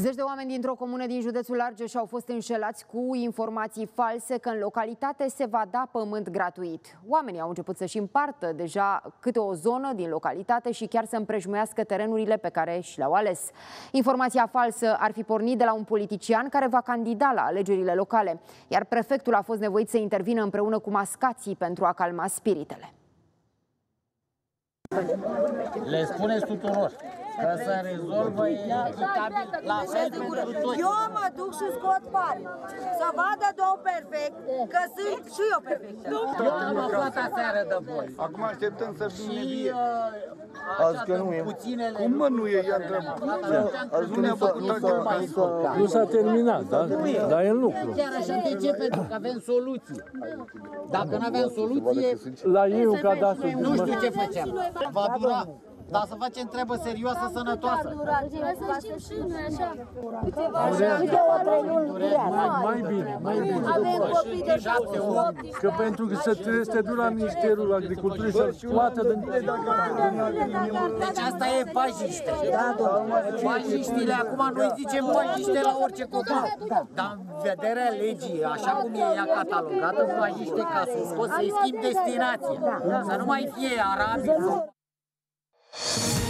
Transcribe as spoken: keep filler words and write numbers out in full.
Zeci de oameni dintr-o comună din județul Argeș au fost înșelați cu informații false că în localitate se va da pământ gratuit. Oamenii au început să-și împartă deja câte o zonă din localitate și chiar să împrejmuiască terenurile pe care și le-au ales. Informația falsă ar fi pornit de la un politician care va candida la alegerile locale, iar prefectul a fost nevoit să intervină împreună cu mascații pentru a calma spiritele. Le spuneți tuturor că se rezolvă echitabil la fel pentru toți. Eu mă duc și scot bani. Să vadă domn perfect că sunt și eu perfectă. Eu am aflat aseară de voi. Acum așteptăm să vină Și vie. așa că puținele... Cum mă nu e? Ia întreabă. Nu ne-a făcut așa. Nu s-a terminat, da? Dar e în lucru. Chiar așa, de ce? Pentru că avem soluții. Dacă nu avem soluție... La ei un cadastru. Nu știu ce facem. Va dura. Dar să facem treabă serioasă, sănătoasă. Să știm și noi așa. Mai bine, mai bine. Avem copii de șapte opt. Că pentru că să trebuie să te duci la Ministerul Agriculturii să scoată din... Deci asta e pajiște. Pajiștile, acum noi zicem pajiște la orice copac. Dar în vederea legii, așa cum e ea catalogată, pajiște ca să scos, să-i schimb destinația. Să nu mai fie arabi.